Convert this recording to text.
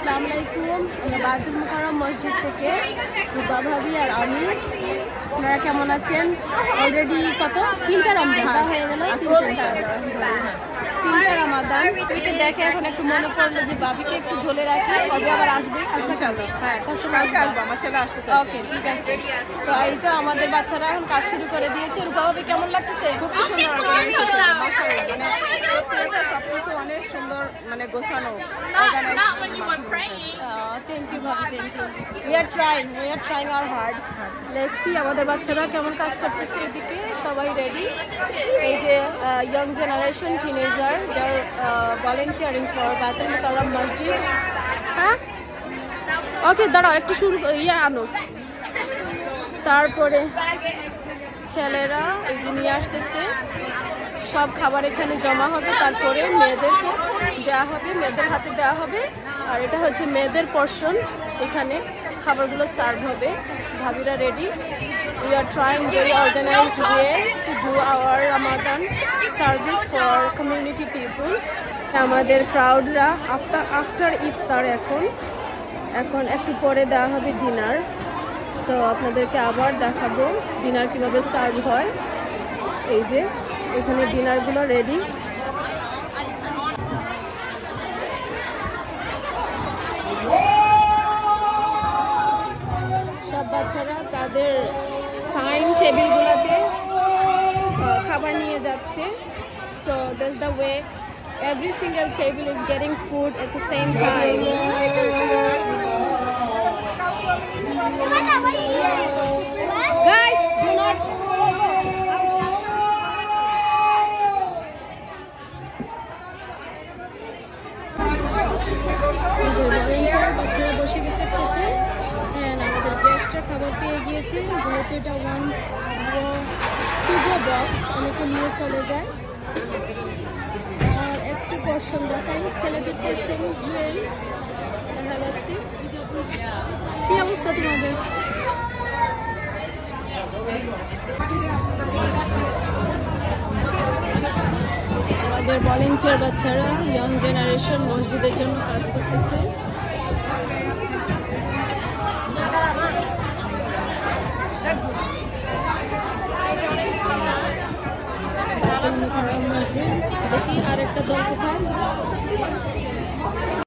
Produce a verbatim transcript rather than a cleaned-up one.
আসসালামু আলাইকুম। আমরা বায়তুল মুকাররম মসজিদ থেকে রূপা ভাবি আর আমি। আপনারা কেমন আছেন? অলরেডি কত তিনটা রমজান হয়ে গেল, তিনটা রমাদান। এদিকে দেখে এখন একটু মনে পড়লো যে বাবিকে একটু ধরে রাখি, কবে আবার আসবে? হ্যাঁ, সবসময় আসবো, আমার ছেলে আসতেছে। ওকে, ঠিক আছে। তো এই তো আমাদের বাচ্চারা এখন কাজ শুরু করে দিয়েছে। রূপা ভাবি কেমন লাগতেছে? খুব সুন্দর, সবকিছু অনেক সুন্দর, মানে গোছানো। থ্যাংক ইউ ভাবি, thank you. We are trying, we are trying our hard. Let's see আমাদের বাচ্চারা কেমন কাজ করতেছে। এদিকে সবাই রেডি। এই যে young generation teenager, they are volunteering for Baitul Mukarram মসজিদ। হ্যাঁ, ওকে, দাঁড়াও একটু শুরু ইয়ে আনো। তারপরে ছেলেরা এই যে নিয়ে আসতেছে সব খাবার, এখানে জমা হবে, তারপরে মেয়েদেরকে দেওয়া হবে, মেয়েদের হাতে দেওয়া হবে। আর এটা হচ্ছে মেয়েদের পোর্শন, এখানে খাবারগুলো সার্ভ হবে। ভাবিরা ready. We are trying very organized way to do our Ramadan service for community people. আমাদের ক্রাউডরা আফটার আফটার ইফতার এখন এখন একটু পরে দেওয়া হবে ডিনার। সো আপনাদেরকে আবার দেখাবো ডিনার কিভাবে সার্ভ হয়। এই যে এখানে ডিনারগুলো রেডি। সব বাচ্চারা তাদের সাইন টেবিলগুলোতে খাবার নিয়ে যাচ্ছে। So that's the way every single table is getting food at the same time. Guys, do not বাচ্চারা বসে গেছে খেতে। হ্যাঁ, আমাদের গেস্টরা খাবার পেয়ে গিয়েছে, যেহেতু এটা ওয়ান টু গো বক্স, অনেকে নিয়ে চলে যায়। আর একটু পোর্শন দেখাই, ছেলেদের পোর্শন জুয়েল দেখা যাচ্ছে। কি অবস্থা তোমাদের? আমাদের ভলেন্টিয়ার বাচ্চারা ইয়াং জেনারেশন মসজিদের জন্য কাজ করতেছে।